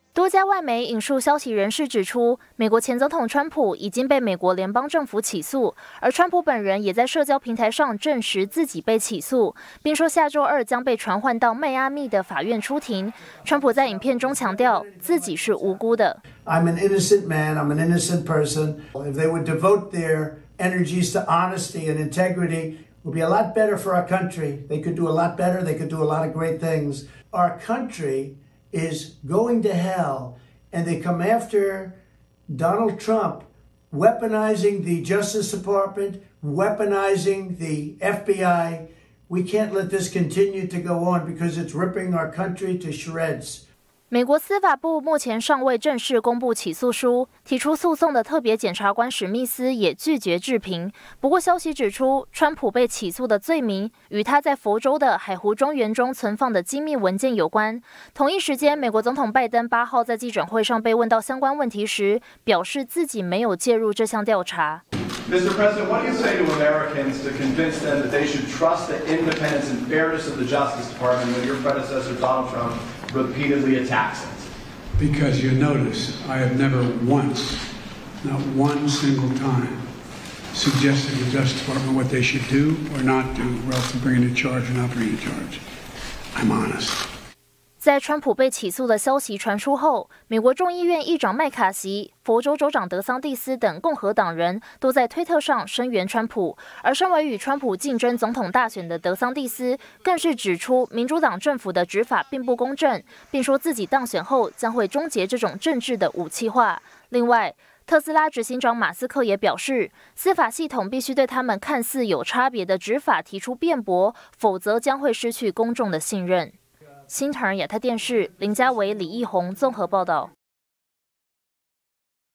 多家外媒引述消息人士指出，美国前总统川普已经被美国联邦政府起诉，而川普本人也在社交平台上证实自己被起诉，并说下周2将被传唤到迈阿密的法院出庭。川普在影片中强调自己是无辜的。 I'm an innocent man. I'm an innocent person. If they would devote their energies to honesty and integrity, it would be a lot better for our country. They could do a lot better. They could do a lot of great things. Our country is going to hell, and they come after Donald Trump, weaponizing the Justice Department, weaponizing the FBI. We can't let this continue to go on because it's ripping our country to shreds. 美国司法部目前尚未正式公布起诉书，提出诉讼的特别检察官史密斯也拒绝置评。不过，消息指出，川普被起诉的罪名与他在佛州的海湖庄园中存放的机密文件有关。同一时间，美国总统拜登8号在记者会上被问到相关问题时，表示自己没有介入这项调查。 Mr. President, what do you say to Americans to convince them that they should trust the independence and fairness of the Justice Department when your predecessor, Donald Trump, repeatedly attacks it? Because you notice, I have never once, not one single time, suggested to the Justice Department what they should do or not do, or else bringing a charge or not bringing a charge. I'm honest. 在川普被起诉的消息传出后，美国众议院议长麦卡锡、佛州州长德桑蒂斯等共和党人都在推特上声援川普，而身为与川普竞争总统大选的德桑蒂斯，更是指出民主党政府的执法并不公正，并说自己当选后将会终结这种政治的武器化。另外，特斯拉执行长马斯克也表示，司法系统必须对他们看似有差别的执法提出辩驳，否则将会失去公众的信任。新唐人亚太电视林家维、李义宏综合报道。